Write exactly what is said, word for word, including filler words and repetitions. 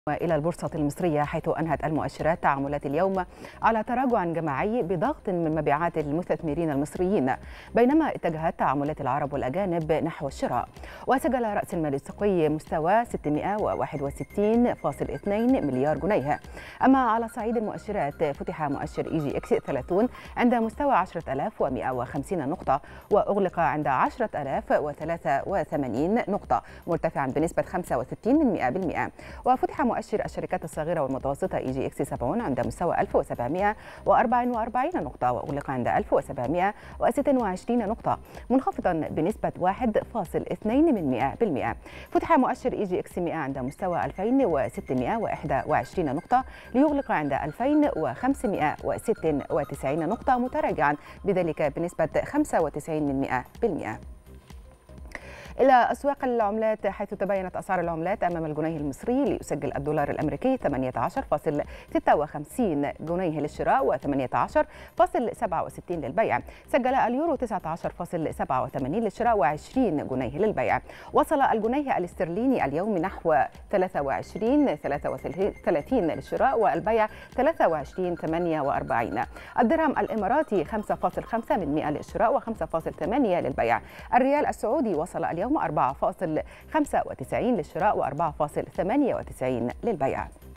إلى البورصة المصرية، حيث أنهت المؤشرات تعاملات اليوم على تراجع جماعي بضغط من مبيعات المستثمرين المصريين، بينما اتجهت تعاملات العرب والأجانب نحو الشراء. وسجل رأس المال السوقي مستوى ستمائة وواحد وستين فاصل اثنين مليار جنيه. أما على صعيد المؤشرات، فتح مؤشر إي جي إكس ثلاثين عند مستوى عشرة آلاف ومائة وخمسين نقطة، وأغلق عند عشرة آلاف وثلاثة وثمانين نقطة، مرتفعا بنسبة خمسة وستين بالمئة. وفتح مؤشر الشركات الصغيرة والمتوسطة إي جي إكس سبعين عند مستوى ألف وسبعمائة وأربعة وأربعين نقطة، وأغلق عند ألف وسبعمائة وستة وعشرين نقطة، منخفضا بنسبة واحد فاصل اثنين بالمئة. فتح مؤشر إي جي إكس مائة عند مستوى ألفين وستمائة وواحد وعشرين نقطة، ليغلق عند ألفين وخمسمائة وستة وتسعين نقطة، متراجعا بذلك بنسبة خمسة وتسعين بالمئة. إلى أسواق العملات، حيث تباينت أسعار العملات أمام الجنيه المصري، ليسجل الدولار الأمريكي ثمانية عشر فاصل ستة وخمسين جنيه للشراء وثمانية عشر فاصل سبعة وستين للبيع. سجل اليورو تسعة عشر فاصل سبعة وثمانين للشراء وعشرين جنيه للبيع. وصل الجنيه الاسترليني اليوم نحو ثلاثة وعشرين ثلاثة وثلاثين للشراء والبيع ثلاثة وعشرين ثمانية وأربعين. الدرهم الإماراتي خمسة فاصل خمسة للشراء وخمسة فاصل ثمانية للبيع. الريال السعودي وصل اليوم أربعة فاصل خمسة وتسعين للشراء وأربعة فاصل ثمانية وتسعين للبيع.